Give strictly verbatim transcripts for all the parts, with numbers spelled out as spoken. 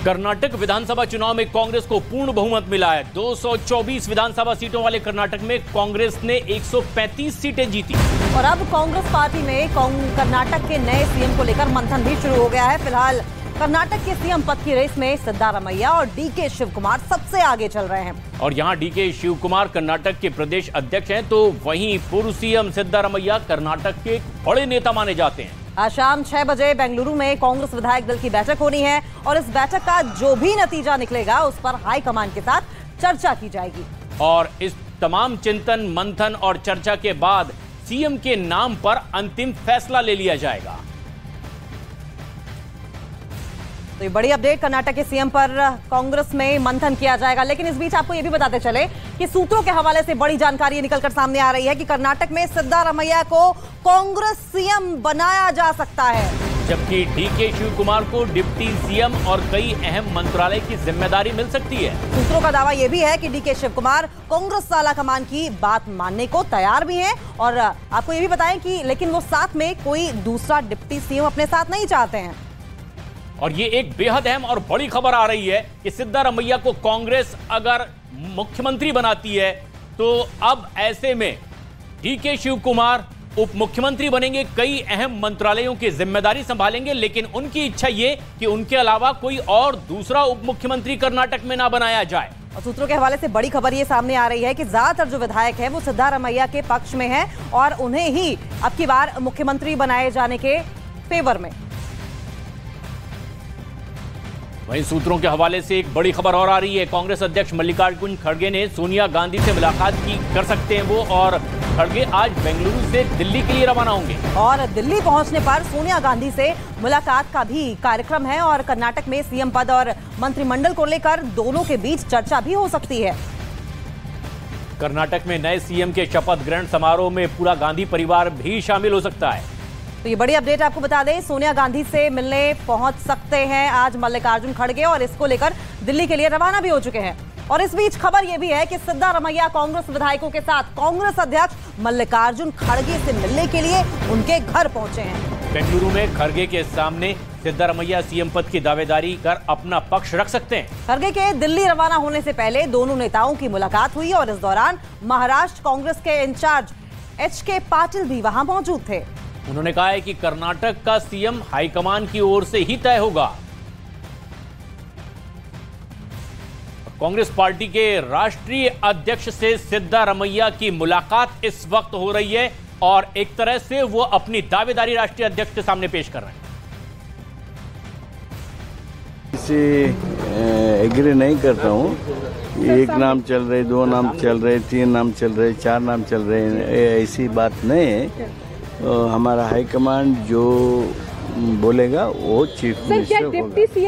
कर्नाटक विधानसभा चुनाव में कांग्रेस को पूर्ण बहुमत मिला है। दो सौ चौबीस विधानसभा सीटों वाले कर्नाटक में कांग्रेस ने एक सौ पैंतीस सीटें जीती। और अब कांग्रेस पार्टी में कर्नाटक के नए सीएम को लेकर मंथन भी शुरू हो गया है। फिलहाल कर्नाटक के सीएम पद की रेस में सिद्धारमैया और डीके शिवकुमार सबसे आगे चल रहे हैं। और यहां डीके शिवकुमार कर्नाटक के प्रदेश अध्यक्ष हैं, तो वहीं पूर्व सीएम सिद्धारमैया कर्नाटक के बड़े नेता माने जाते हैं। आज शाम छह बजे बेंगलुरु में कांग्रेस विधायक दल की बैठक होनी है और इस बैठक का जो भी नतीजा निकलेगा उस पर हाईकमान के साथ चर्चा की जाएगी। और इस तमाम चिंतन मंथन और चर्चा के बाद सीएम के नाम पर अंतिम फैसला ले लिया जाएगा। तो ये बड़ी अपडेट, कर्नाटक के सीएम पर कांग्रेस में मंथन किया जाएगा। लेकिन इस बीच आपको ये भी बताते चले कि सूत्रों के हवाले से बड़ी जानकारी निकलकर सामने आ रही है कि कर्नाटक में सिद्धारमैया को कांग्रेस सीएम बनाया जा सकता है, जबकि डीके शिवकुमार को डिप्टी सीएम और कई अहम मंत्रालय की जिम्मेदारी मिल सकती है। सूत्रों का दावा यह भी है कि डीके शिवकुमार कांग्रेस आला कमान की बात मानने को तैयार भी हैं और आपको ये भी बताएं कि लेकिन वो साथ में कोई दूसरा डिप्टी सीएम अपने साथ नहीं चाहते हैं। और ये एक बेहद अहम और बड़ी खबर आ रही है कि सिद्धारमैया को कांग्रेस अगर मुख्यमंत्री बनाती है तो अब ऐसे में डीके शिवकुमार उप मुख्यमंत्री बनेंगे, कई अहम मंत्रालयों की जिम्मेदारी संभालेंगे, लेकिन उनकी इच्छा ये कि उनके अलावा कोई और दूसरा उप मुख्यमंत्री कर्नाटक में ना बनाया जाए। और सूत्रों के हवाले से बड़ी खबर ये सामने आ रही है कि ज्यादातर जो विधायक हैं वो सिद्धारमैया के पक्ष में हैं और उन्हें ही अब की बार मुख्यमंत्री बनाए जाने के फेवर में। वहीं सूत्रों के हवाले से एक बड़ी खबर और आ रही है। कांग्रेस अध्यक्ष मल्लिकार्जुन खड़गे ने सोनिया गांधी से मुलाकात की कर सकते हैं वो, और खड़गे आज बेंगलुरु से दिल्ली के लिए रवाना होंगे। और दिल्ली पहुंचने पर सोनिया गांधी से मुलाकात का भी कार्यक्रम है और कर्नाटक में सीएम पद और मंत्रिमंडल को लेकर दोनों के बीच चर्चा भी हो सकती है। कर्नाटक में नए सीएम के शपथ ग्रहण समारोह में पूरा गांधी परिवार भी शामिल हो सकता है। तो ये बड़ी अपडेट आपको बता दें, सोनिया गांधी से मिलने पहुंच सकते हैं आज मल्लिकार्जुन खड़गे और इसको लेकर दिल्ली के लिए रवाना भी हो चुके हैं। और इस बीच खबर यह भी है कि सिद्धारमैया कांग्रेस विधायकों के साथ कांग्रेस अध्यक्ष मल्लिकार्जुन खड़गे से मिलने के लिए उनके घर पहुंचे हैं। बेंगलुरु में खड़गे के सामने सिद्धारमैया सीएम पद की दावेदारी कर अपना पक्ष रख सकते हैं। खड़गे के दिल्ली रवाना होने से पहले दोनों नेताओं की मुलाकात हुई और इस दौरान महाराष्ट्र कांग्रेस के इंचार्ज एच के पाटिल भी वहां मौजूद थे। उन्होंने कहा है कि कर्नाटक का सीएम हाईकमान की ओर से ही तय होगा। कांग्रेस पार्टी के राष्ट्रीय अध्यक्ष से सिद्धारमैया की मुलाकात इस वक्त हो रही है और एक तरह से वो अपनी दावेदारी राष्ट्रीय अध्यक्ष के सामने पेश कर रहे हैं। इसे एग्री नहीं करता हूँ। एक नाम चल रहे, दो नाम चल रहे, तीन नाम चल रहे, चार नाम चल रहे, ऐसी बात नहीं है। हमारा हाईकमांड जो बोलेगा वो चीफ मिनिस्टर होगा।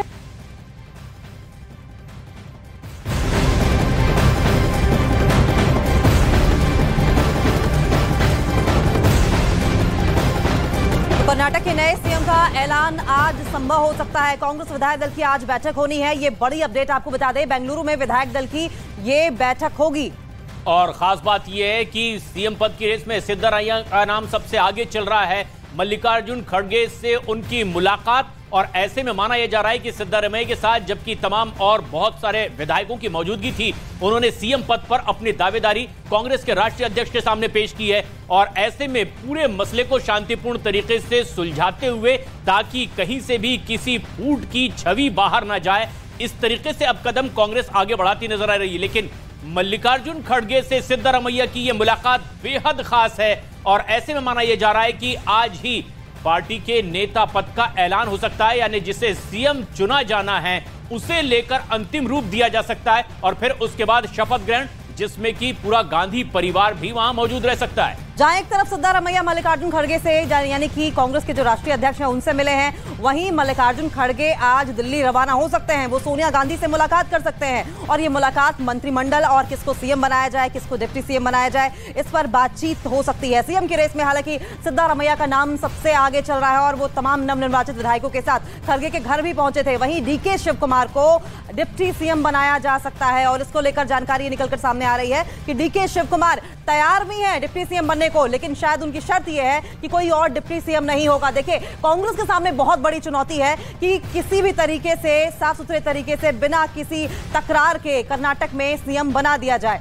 कर्नाटक के नए सीएम का ऐलान आज संभव हो सकता है। कांग्रेस विधायक दल की आज बैठक होनी है। ये बड़ी अपडेट आपको बता दें, बेंगलुरु में विधायक दल की ये बैठक होगी। और खास बात यह है कि सीएम पद की रेस में सिद्धारमैया का नाम सबसे आगे चल रहा है। मल्लिकार्जुन खड़गे से उनकी मुलाकात, और ऐसे में माना यह जा रहा है कि सिद्धारमैया के साथ जबकि तमाम और बहुत सारे विधायकों की मौजूदगी थी, उन्होंने सीएम पद पर अपनी दावेदारी कांग्रेस के राष्ट्रीय अध्यक्ष के सामने पेश की है। और ऐसे में पूरे मसले को शांतिपूर्ण तरीके से सुलझाते हुए, ताकि कहीं से भी किसी फूट की छवि बाहर ना जाए, इस तरीके से अब कदम कांग्रेस आगे बढ़ाती नजर आ रही है। लेकिन मल्लिकार्जुन खड़गे से सिद्धारमैया की यह मुलाकात बेहद खास है और ऐसे में माना यह जा रहा है कि आज ही पार्टी के नेता पद का ऐलान हो सकता है, यानी जिसे सीएम चुना जाना है उसे लेकर अंतिम रूप दिया जा सकता है और फिर उसके बाद शपथ ग्रहण, जिसमें कि पूरा गांधी परिवार भी वहां मौजूद रह सकता है। जहां एक तरफ सिद्धारमैया मल्लिकार्जुन खड़गे से यानी कि कांग्रेस के जो राष्ट्रीय अध्यक्ष हैं उनसे मिले हैं, वहीं मल्लिकार्जुन खड़गे आज दिल्ली रवाना हो सकते हैं। वो सोनिया गांधी से मुलाकात कर सकते हैं और ये मुलाकात मंत्रिमंडल और किसको सीएम बनाया जाए, किसको डिप्टी सीएम बनाया जाए, इस पर बातचीत हो सकती है। सीएम की रेस में हालांकि सिद्धारमैया का नाम सबसे आगे चल रहा है और वो तमाम नवनिर्वाचित विधायकों के साथ खड़गे के घर भी पहुंचे थे। वहीं डीके शिवकुमार को डिप्टी सीएम बनाया जा सकता है और इसको लेकर जानकारी निकलकर सामने आ रही है कि डीके शिवकुमार तैयार भी है डिप्टी सीएम बनने बनने को, लेकिन शायद उनकी शर्त यह है कि कोई और डिप्टी सीएम नहीं होगा। देखिए, कांग्रेस के सामने बहुत बड़ी चुनौती है कि किसी भी तरीके से, साफ सुथरे तरीके से, बिना किसी तकरार के कर्नाटक में सीएम बना दिया जाए।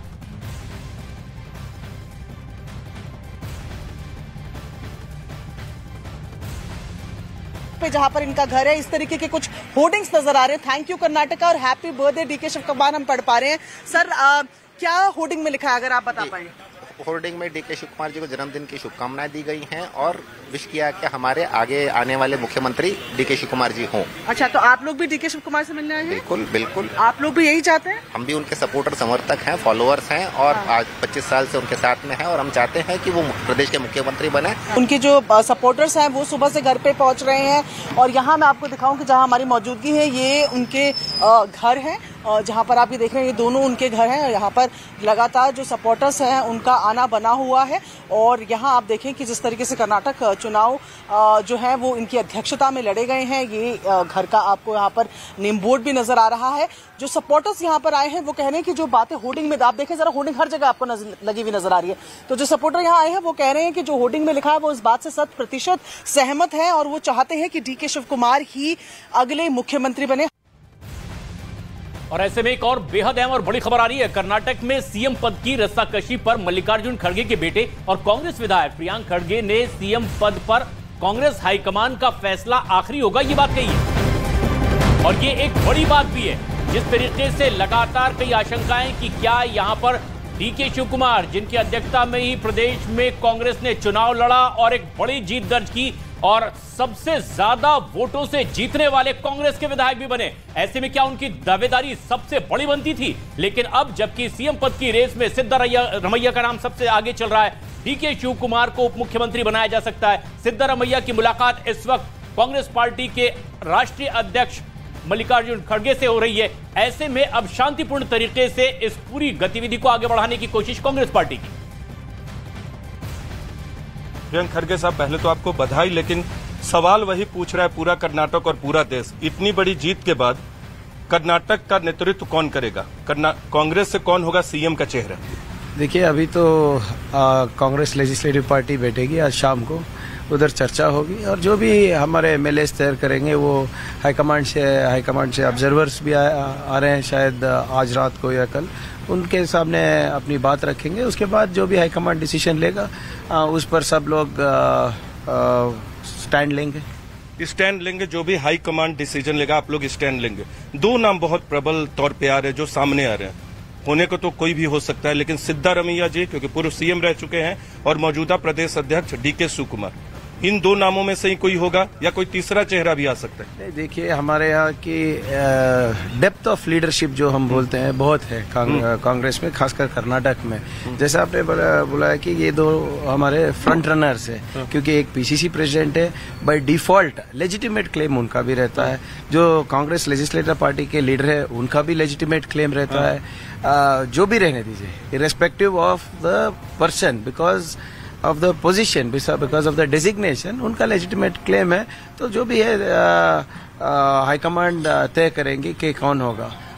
जहां पर इनका घर है, इस तरीके के कुछ होर्डिंग्स नजर आ रहे हैं, थैंक यू कर्नाटका और हैप्पी बर्थडे डी के शिव कुमार, हम पढ़ पा रहे हैं। सर, आ, क्या होर्डिंग में लिखा है, अगर आप बता पाए? होर्डिंग में डी के शिव कुमार जी को जन्मदिन की शुभकामनाएं दी गई हैं और विश किया कि हमारे आगे आने वाले मुख्यमंत्री डी के शिव कुमार जी हों। अच्छा, तो आप लोग भी डी के शिव कुमार से मिलने आए हैं? बिल्कुल बिल्कुल। आप लोग भी यही चाहते हैं? हम भी उनके सपोर्टर, समर्थक हैं, फॉलोअर्स हैं और आज पच्चीस साल से उनके साथ में हैं और हम चाहते हैं कि वो प्रदेश के मुख्यमंत्री बने। उनके जो सपोर्टर्स हैं वो सुबह से घर पे पहुंच रहे हैं और यहाँ मैं आपको दिखाऊं कि जहाँ हमारी मौजूदगी है, ये उनके घर है, जहाँ पर आप ये देख रहे हैं, ये दोनों उनके घर हैं। यहाँ पर लगातार जो सपोर्टर्स हैं उनका आना बना हुआ है और यहाँ आप देखें कि जिस तरीके से कर्नाटक चुनाव जो है वो इनकी अध्यक्षता में लड़े गए हैं। ये घर का आपको यहाँ पर नेम बोर्ड भी नजर आ रहा है। जो सपोर्टर्स यहाँ पर आए हैं वो कह रहे हैं कि जो बातें होर्डिंग में, आप देखें जरा, होर्डिंग हर जगह आपको लगी हुई नजर आ रही है। तो जो सपोर्टर यहाँ आए हैं वो कह रहे हैं कि जो होर्डिंग में लिखा है वो इस बात से शत प्रतिशत सहमत है और वो चाहते हैं कि डी के शिव कुमार ही अगले मुख्यमंत्री बने। और ऐसे में एक और बेहद अहम और बड़ी खबर आ रही है। कर्नाटक में सीएम पद की रस्साकशी पर मल्लिकार्जुन खड़गे के बेटे और कांग्रेस विधायक प्रियांक खड़गे ने सीएम पद पर कांग्रेस हाईकमान का फैसला आखिरी होगा, ये बात कही है। और ये एक बड़ी बात भी है, जिस तरीके से लगातार कई आशंकाएं कि क्या यहां पर डी के शिव कुमार, जिनकी अध्यक्षता में ही प्रदेश में कांग्रेस ने चुनाव लड़ा और एक बड़ी जीत दर्ज की और सबसे ज्यादा वोटों से जीतने वाले कांग्रेस के विधायक भी बने, ऐसे में क्या उनकी दावेदारी सबसे बड़ी बनती थी? लेकिन अब जबकि सीएम पद की रेस में सिद्धारमैया का नाम सबसे आगे चल रहा है, डी के शिव कुमार को उप मुख्यमंत्री बनाया जा सकता है। सिद्धारमैया की मुलाकात इस वक्त कांग्रेस पार्टी के राष्ट्रीय अध्यक्ष मल्लिकार्जुन खड़गे से हो रही है। ऐसे में अब शांतिपूर्ण तरीके से इस पूरी गतिविधि को आगे बढ़ाने की कोशिश कांग्रेस पार्टी की। प्रियंक खड़गे साहब, पहले तो आपको बधाई, लेकिन सवाल वही पूछ रहा है पूरा कर्नाटक और पूरा देश, इतनी बड़ी जीत के बाद कर्नाटक का नेतृत्व कौन करेगा? कांग्रेस से कौन होगा सीएम का चेहरा? देखिए, अभी तो कांग्रेस लेजिस्लेटिव पार्टी बैठेगी आज शाम को, उधर चर्चा होगी और जो भी हमारे एमएलए तैयार करेंगे वो हाईकमांड से हाईकमांड से ऑब्जर्वर्स भी आ, आ रहे हैं शायद आज रात को या कल, उनके सामने अपनी बात रखेंगे। उसके बाद जो भी हाईकमांड डिसीजन लेगा आ, उस पर सब लोग स्टैंड लेंगे स्टैंड लेंगे जो भी हाई कमांड डिसीजन लेगा, आप लोग स्टैंड लेंगे। दो नाम बहुत प्रबल तौर पे आ रहे हैं जो सामने आ रहे हैं, होने को तो कोई भी हो सकता है, लेकिन सिद्धारमैया जी क्योंकि पूर्व सीएम रह चुके हैं और मौजूदा प्रदेश अध्यक्ष डी के शिव कुमार, इन दो नामों में से ही कोई होगा या कोई तीसरा चेहरा भी आ सकता है? देखिए, हमारे यहाँ की डेप्थ ऑफ लीडरशिप जो हम बोलते हैं बहुत है कांग्रेस में, खासकर कर्नाटक में। जैसा आपने बोला कि ये दो हमारे फ्रंट रनर्स है, क्योंकि एक पीसीसी प्रेसिडेंट है, बाय डिफॉल्ट लेजिटिमेट क्लेम उनका भी रहता है। जो कांग्रेस लेजिस्लेटिव पार्टी के लीडर है उनका भी लेजिटिमेट क्लेम रहता है। आ, जो भी रहने दीजिए, irrespective of the person, because of the position, because of the designation, उनका लेजिटिमेट क्लेम है। तो जो भी है हाईकमांड तय करेंगे कि कौन होगा।